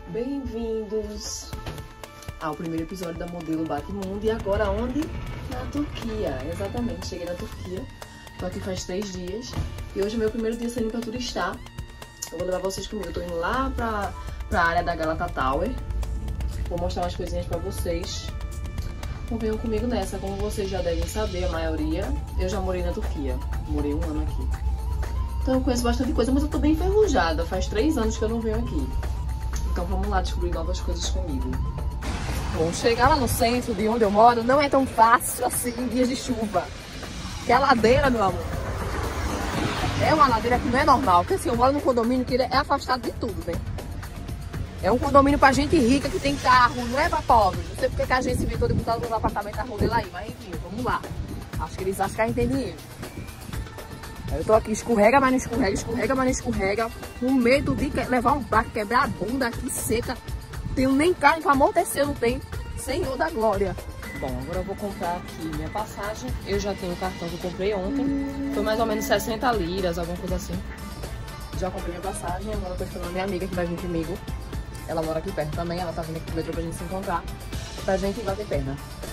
Bem-vindos ao primeiro episódio da Modelo Baque-Mundo. E agora onde? Na Turquia, exatamente, cheguei na Turquia. Tô aqui faz 3 dias e hoje é meu primeiro dia saindo pra turistar. Eu vou levar vocês comigo, eu tô indo lá pra área da Galata Tower. Vou mostrar umas coisinhas pra vocês. Então venham comigo nessa, como vocês já devem saber, a maioria, eu já morei na Turquia. Morei 1 ano aqui. Então eu conheço bastante coisa, mas eu tô bem enferrujada. Faz 3 anos que eu não venho aqui. Então vamos lá descobrir novas coisas comigo. Bom, chegar lá no centro de onde eu moro não é tão fácil assim em dias de chuva. Que a ladeira, meu amor, é uma ladeira que não é normal. Porque assim, eu moro num condomínio que é afastado de tudo, né? É um condomínio pra gente rica que tem carro, não é pra pobre. Não sei porque que a gente se inventou de botar no apartamento da rua dele aí, mas enfim, vamos lá. Acho que eles acham que a gente tem dinheiro. Eu tô aqui, escorrega, mas não escorrega, escorrega, mas não escorrega. Com medo de levar um barco, quebrar a bunda aqui seca. Tenho nem carne pra amortecer, não tem. Senhor da glória. Bom, agora eu vou comprar aqui minha passagem. Eu já tenho o cartão que eu comprei ontem. Foi mais ou menos 60 liras, alguma coisa assim. Já comprei minha passagem, agora eu tô esperando a minha amiga que vai vir comigo. Ela mora aqui perto também, ela tá vindo aqui pro metrô pra gente se encontrar. Pra gente bater perna.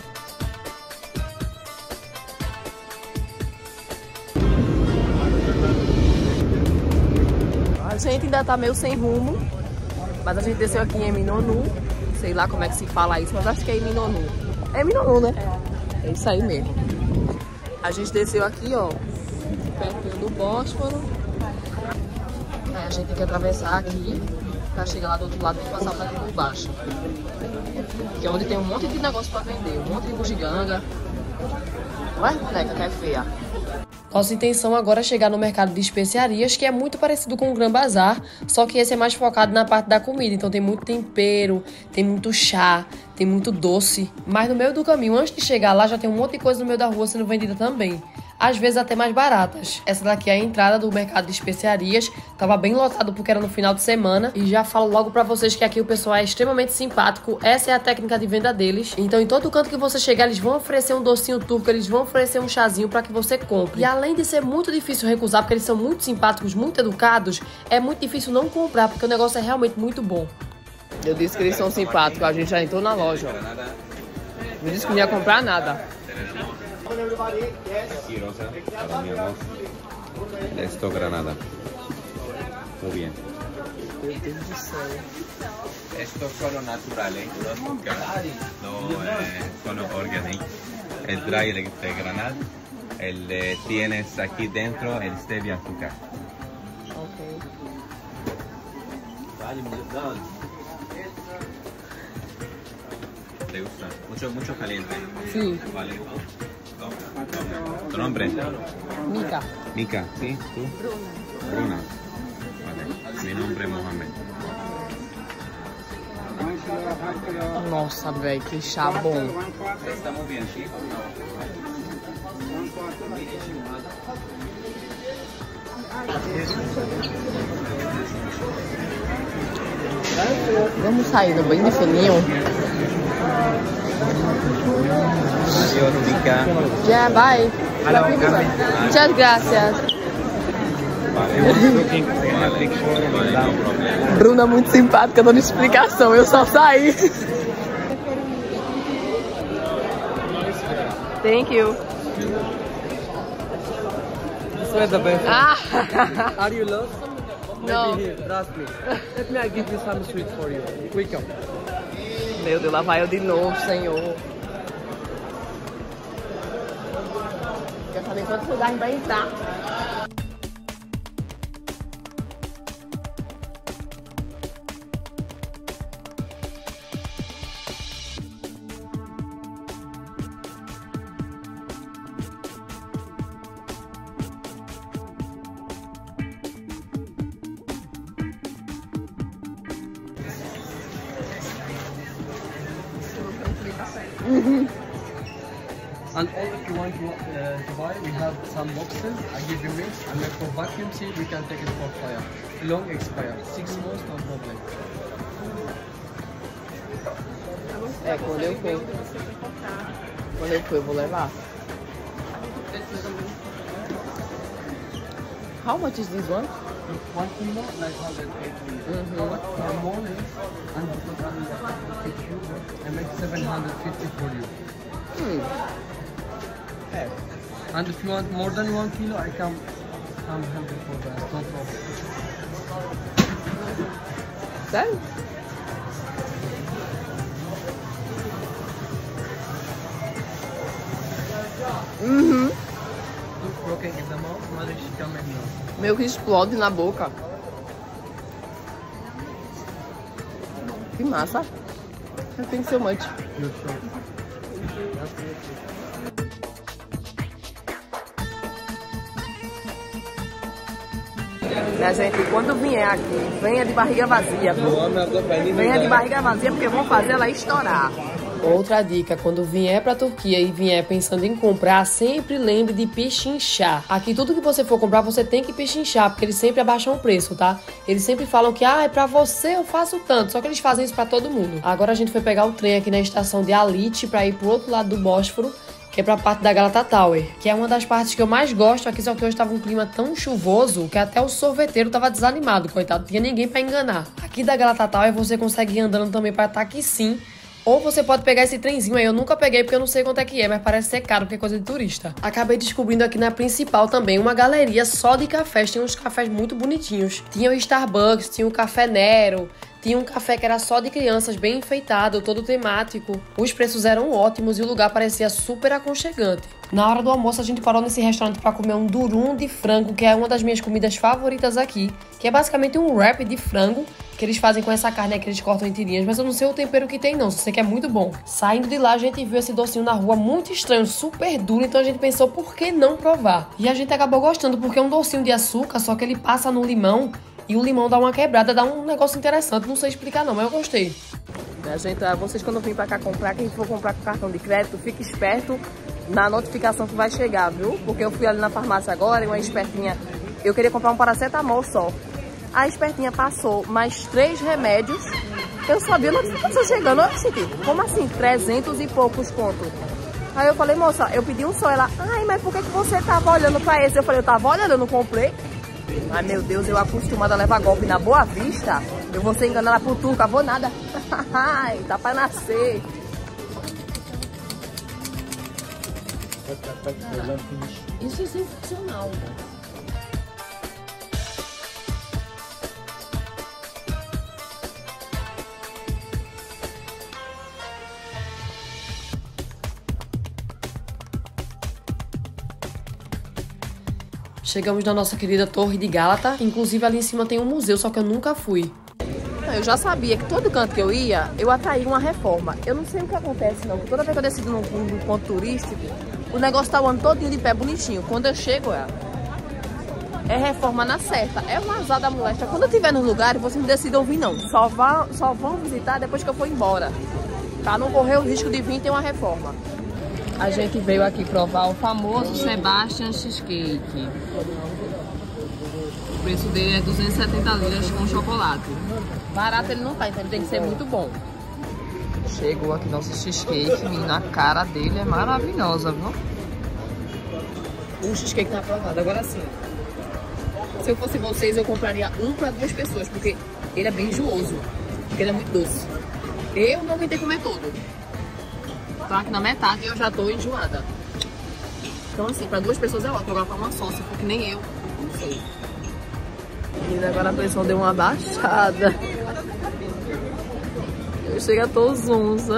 A gente ainda tá meio sem rumo, mas a gente desceu aqui em Eminonu. Sei lá como é que se fala isso, mas acho que é Eminonu. É Eminonu, né? É isso aí mesmo. A gente desceu aqui, ó, perto do Bósforo. Aí a gente tem que atravessar aqui pra chegar lá do outro lado e passar por aqui por baixo. Que é onde tem um monte de negócio pra vender, um monte de bugiganga. Ué, boneca, que é feia. Nossa intenção agora é chegar no mercado de especiarias, que é muito parecido com o Gran Bazar, só que esse é mais focado na parte da comida. Então tem muito tempero, tem muito chá, tem muito doce. Mas no meio do caminho, antes de chegar lá, já tem um monte de coisa no meio da rua sendo vendida também. Às vezes até mais baratas. Essa daqui é a entrada do mercado de especiarias. Tava bem lotado porque era no final de semana. E já falo logo pra vocês que aqui o pessoal é extremamente simpático. Essa é a técnica de venda deles. Então em todo canto que você chegar, eles vão oferecer um docinho turco, eles vão oferecer um chazinho pra que você compre. E além de ser muito difícil recusar, porque eles são muito simpáticos, muito educados, é muito difícil não comprar, porque o negócio é realmente muito bom. Eu disse que eles são simpáticos, a gente já entrou na loja. Me disse que não ia comprar nada. Y rosa para mi amor. Esto granada. Muy bien. Estos son naturales, no son organic. El dry de granada, el tienes aquí dentro el stevia azúcar. Ok. ¿Te gusta? Mucho caliente. Sí. Vale. ¿Tu nombre? Mica. Mica, ¿sí? ¿Tú? Bruna. Vale. Mi nombre es Mohamed. Nossa, velho, que chá bom. Está muy bien, ¿sí? Vamos saindo bem de fininho. Adiós, Mica. Já, bye. Muchas gracias. Bruna muito simpática, dando explicação. Eu só saí. Thank you. This way the best. Ah. Are you lost? No. Maybe here, trust me. Let me give you some sweet for you. Welcome. Meu Deus, lá vai eu de novo, senhor. Quer saber quantos lugares vai entrar? And all if you want to buy, we have some boxes. I give you mix. And like for vacuum seal, we can take it for fire. Long expire, 6 months, no problem. É, quando eu for, eu vou levar. How much is this one? 1 kilo, 980. But for morning, and because I'm with you, I make 750 for you. And if you want more than 1 kilo, I'm happy for that. No problem. Sério? Broken in the mouth, mas fica melhor. Meio que explode na boca. Que massa. Thank you so much. You're sure. Minha gente, quando vier aqui, venha de barriga vazia. Venha de barriga vazia porque vão fazer ela estourar. Outra dica, quando vier pra Turquia e vier pensando em comprar, sempre lembre de pechinchar. Aqui tudo que você for comprar, você tem que pechinchar, porque eles sempre abaixam o preço, tá? Eles sempre falam que, é pra você eu faço tanto, só que eles fazem isso pra todo mundo. Agora a gente foi pegar o trem aqui na estação de Halit pra ir pro outro lado do Bósforo, que é pra parte da Galata Tower, que é uma das partes que eu mais gosto aqui, só que hoje tava um clima tão chuvoso que até o sorveteiro tava desanimado, coitado, não tinha ninguém pra enganar. Aqui da Galata Tower você consegue ir andando também pra Taksim, ou você pode pegar esse trenzinho aí. Eu nunca peguei porque eu não sei quanto é que é, mas parece ser caro porque é coisa de turista. Acabei descobrindo aqui na principal também uma galeria só de cafés. Tem uns cafés muito bonitinhos. Tinha o Starbucks, tinha o Café Nero, tinha um café que era só de crianças, bem enfeitado, todo temático. Os preços eram ótimos e o lugar parecia super aconchegante. Na hora do almoço a gente parou nesse restaurante para comer um durum de frango, que é uma das minhas comidas favoritas aqui, que é basicamente um wrap de frango que eles fazem com essa carne que eles cortam em tirinhas, mas eu não sei o tempero que tem não, só sei que é muito bom. Saindo de lá a gente viu esse docinho na rua muito estranho, super duro, então a gente pensou por que não provar? E a gente acabou gostando porque é um docinho de açúcar, só que ele passa no limão e o limão dá uma quebrada, dá um negócio interessante, não sei explicar não, mas eu gostei. Gente, vocês quando virem pra cá comprar, quem for comprar com cartão de crédito, fique esperto na notificação que vai chegar, viu? Porque eu fui ali na farmácia agora e uma espertinha, eu queria comprar um paracetamol só. A espertinha passou mais 3 remédios, eu sabia a notificação chegando, eu senti, como assim, 300 e poucos conto? Aí eu falei, moça, eu pedi um só, ela, ai, mas por que você tava olhando pra esse? Eu falei, eu tava olhando, eu não comprei. Ai, meu Deus, eu acostumada a levar golpe na Boa Vista, eu vou ser enganada por turca, vou nada. Ai, tá pra nascer. Isso é sensacional. Chegamos na nossa querida Torre de Gálata. Inclusive ali em cima tem um museu, só que eu nunca fui. Eu já sabia que todo canto que eu ia, eu atraía uma reforma. Eu não sei o que acontece não, porque toda vez que eu decido num ponto turístico, o negócio tá o ano todinho de pé bonitinho. Quando eu chego, é reforma na certa. É uma azar da moléstia. Quando eu estiver nos lugares, vocês não decidam vir não. Só vão visitar depois que eu for embora. Pra não correr o risco de vir ter uma reforma. A gente veio aqui provar o famoso Sebastian Cheesecake. O preço dele é 270 liras com chocolate. Barato ele não tá, então ele tem que ser muito bom. Chegou aqui nosso cheesecake, menino, a cara dele é maravilhosa, viu? O cheesecake tá aprovado. Agora sim, se eu fosse vocês, eu compraria um para 2 pessoas, porque ele é bem enjooso, porque ele é muito doce. Eu não tentei comer todo. Tá aqui na metade e eu já tô enjoada. Então assim, pra 2 pessoas é ótimo. Agora pra uma sócia, porque nem eu, não sei. E agora a pressão deu uma baixada. Eu chego a tô zonza.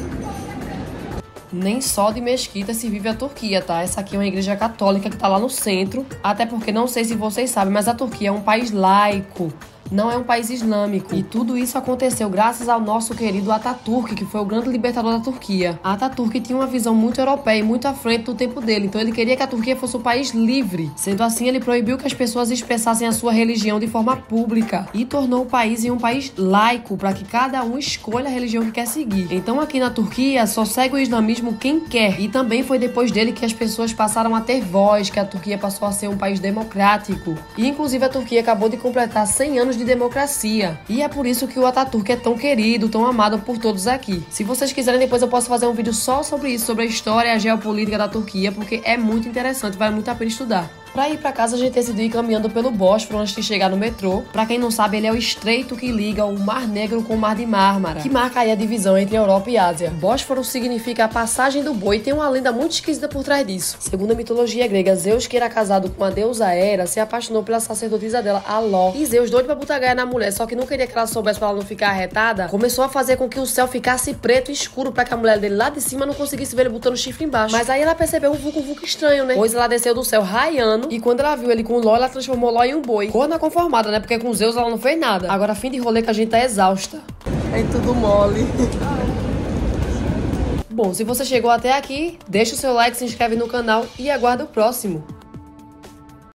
Nem só de mesquita se vive a Turquia, tá? Essa aqui é uma igreja católica que tá lá no centro. Até porque, não sei se vocês sabem, mas a Turquia é um país laico. Não é um país islâmico. E tudo isso aconteceu graças ao nosso querido Atatürk, que foi o grande libertador da Turquia. Atatürk tinha uma visão muito europeia e muito à frente do tempo dele. Então ele queria que a Turquia fosse um país livre. Sendo assim, ele proibiu que as pessoas expressassem a sua religião de forma pública. E tornou o país em um país laico, para que cada um escolha a religião que quer seguir. Então aqui na Turquia, só segue o islamismo quem quer. E também foi depois dele que as pessoas passaram a ter voz, que a Turquia passou a ser um país democrático. E inclusive a Turquia acabou de completar 100 anos de democracia. E é por isso que o Atatürk é tão querido, tão amado por todos aqui. Se vocês quiserem, depois eu posso fazer um vídeo só sobre isso, sobre a história e a geopolítica da Turquia, porque é muito interessante, vale muito a pena estudar. Pra ir pra casa, a gente decidiu ir caminhando pelo Bósforo antes de chegar no metrô. Pra quem não sabe, ele é o estreito que liga o Mar Negro com o Mar de Mármara, que marca aí a divisão entre Europa e Ásia. Bósforo significa a passagem do boi e tem uma lenda muito esquisita por trás disso. Segundo a mitologia grega, Zeus, que era casado com a deusa Hera, se apaixonou pela sacerdotisa dela, Aló. E Zeus, doido pra botar gaia na mulher, só que não queria que ela soubesse pra ela não ficar arretada, começou a fazer com que o céu ficasse preto e escuro pra que a mulher dele lá de cima não conseguisse ver ele botando chifre embaixo. Mas aí ela percebeu um vulco estranho, né? Pois ela desceu do céu raiando e quando ela viu ele com o Ló, ela transformou o Ló em um boi. Corna conformada, né? Porque com Zeus ela não fez nada. Agora, fim de rolê que a gente tá exausta. É tudo mole. Bom, se você chegou até aqui, deixa o seu like, se inscreve no canal e aguarda o próximo.